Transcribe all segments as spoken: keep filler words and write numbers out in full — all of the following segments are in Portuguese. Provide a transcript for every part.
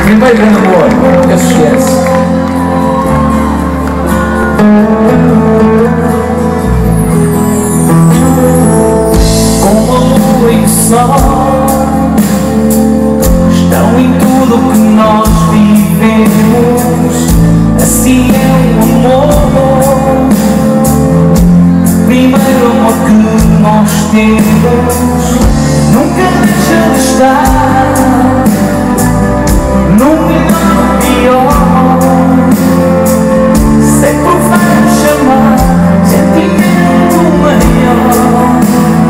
primeiro grande amor, que se esquece. Como a lua e o sol estão em tudo o que nós vivemos, assim é o amor, primeiro amor que nós temos, nunca deixa de estar, no melhor ou pior, sempre vai nos chamar, sentimento maior.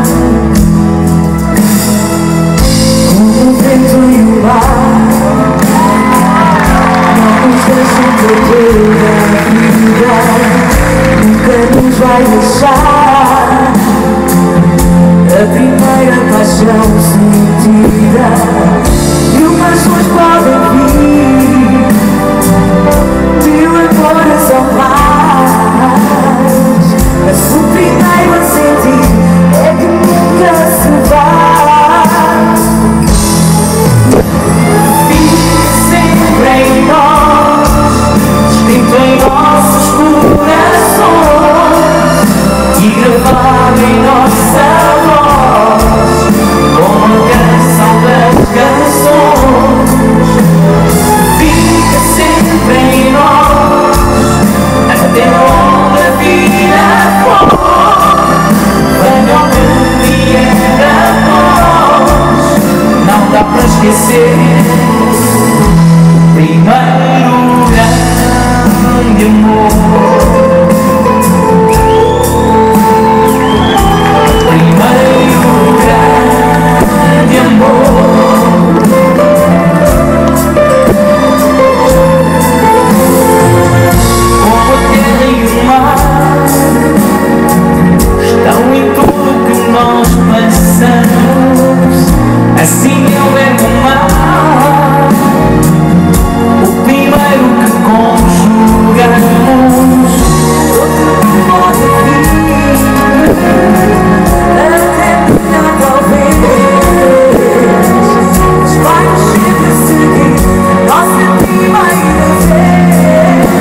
Como o vento e o ar, não nos deixam perder a vida, nunca nos vai deixar. A primeira paixão sentida, mil paixões podem vir, mil amores são mais, mas o primeiro a sentir é que nunca se vai. Fica sempre em nós, escrito em nossos corações e gravado em nossa voz, como a canção das canções. Fica sempre em nós, até onde a vida for, venha o que vier após, não dá para esquecer o primeiro grande amor. Assim eu é o mar, o primeiro que conjugamos, outro que pode vir, até terminar talvez, vai nos sempre seguir, nossa primeira vez.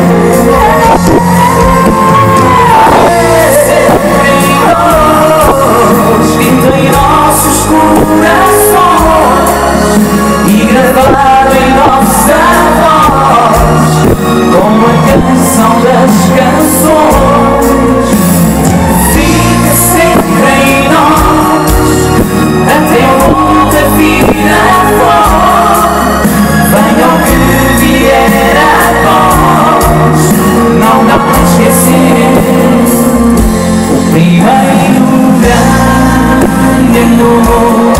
Sempre em nós, escrito em nossos corações e gravado em nossa voz, como a canção das canções. Fica sempre em nós, até onde a vida for, venha o que vier após, não dá para esquecer o primeiro grande amor.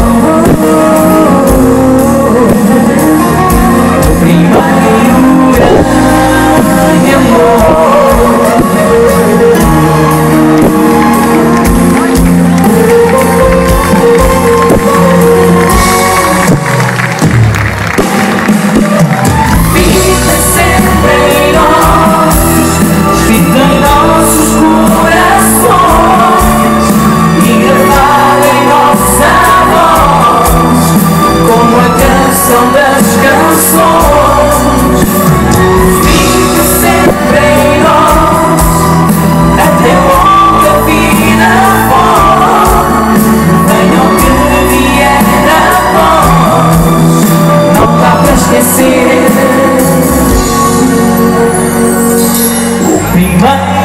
Esquecer o primeiro